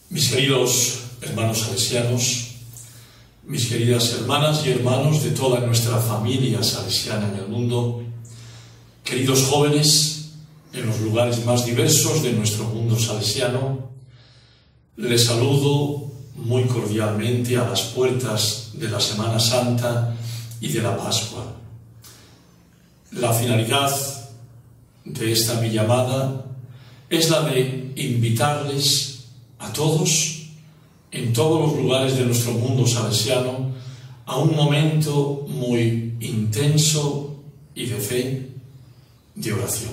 Mis queridos hermanos salesianos, mis queridas hermanas y hermanos de toda nuestra familia salesiana en el mundo, queridos jóvenes en los lugares más diversos de nuestro mundo salesiano, les saludo muy cordialmente a las puertas de la Semana Santa y de la Pascua. La finalidad de esta mi llamada es la de invitarles a todos, en todos los lugares de nuestro mundo salesiano, a un momento muy intenso y de fe, de oración.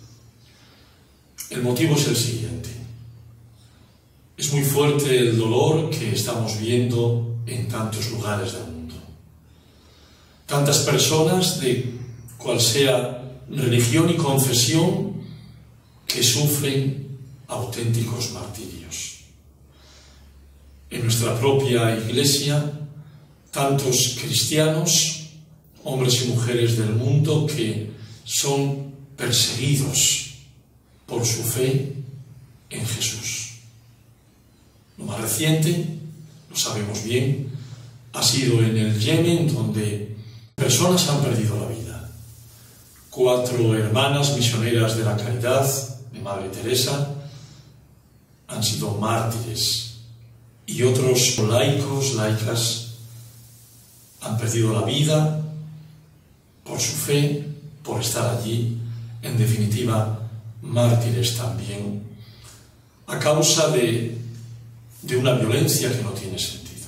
El motivo es el siguiente. Es muy fuerte el dolor que estamos viendo en tantos lugares del mundo. Tantas personas de cual sea religión y confesión que sufren auténticos martirios. En nuestra propia Iglesia, tantos cristianos, hombres y mujeres del mundo, que son perseguidos por su fe en Jesús. Lo más reciente, lo sabemos bien, ha sido en el Yemen, donde personas han perdido la vida. 4 hermanas misioneras de la caridad, de Madre Teresa, han sido mártires, y otros laicos, laicas, han perdido la vida por su fe, por estar allí, en definitiva, mártires también, a causa de una violencia que no tiene sentido.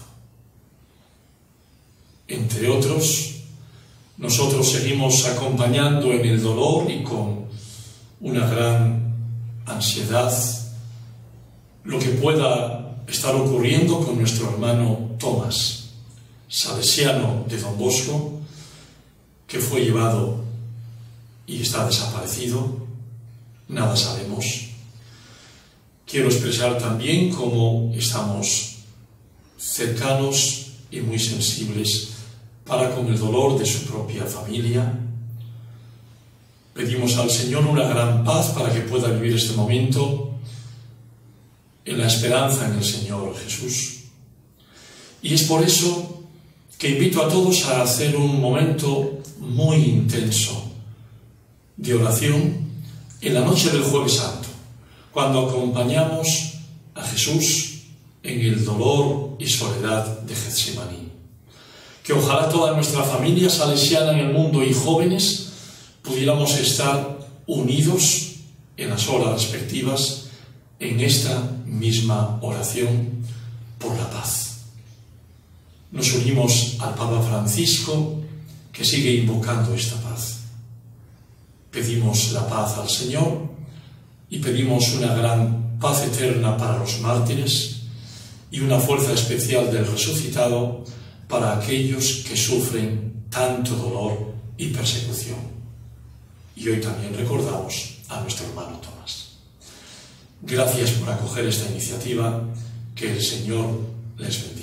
Entre otros, nosotros seguimos acompañando en el dolor y con una gran ansiedad lo que pueda estar ocurriendo con nuestro hermano Tomás, salesiano de Don Bosco, que fue llevado y está desaparecido. Nada sabemos. Quiero expresar también cómo estamos cercanos y muy sensibles para con el dolor de su propia familia. Pedimos al Señor una gran paz para que pueda vivir este momento en la esperanza en el Señor Jesús. Y es por eso que invito a todos a hacer un momento muy intenso de oración en la noche del Jueves Santo, cuando acompañamos a Jesús en el dolor y soledad de Getsemaní. Que ojalá toda nuestra familia salesiana en el mundo y jóvenes pudiéramos estar unidos en las horas respectivas en esta misma oración por la paz. Nos unimos al Papa Francisco, que sigue invocando esta paz. Pedimos la paz al Señor y pedimos una gran paz eterna para los mártires y una fuerza especial del resucitado para aquellos que sufren tanto dolor y persecución. Y hoy también recordamos a nuestro hermano Tomás. Gracias por acoger esta iniciativa, que el Señor les bendiga.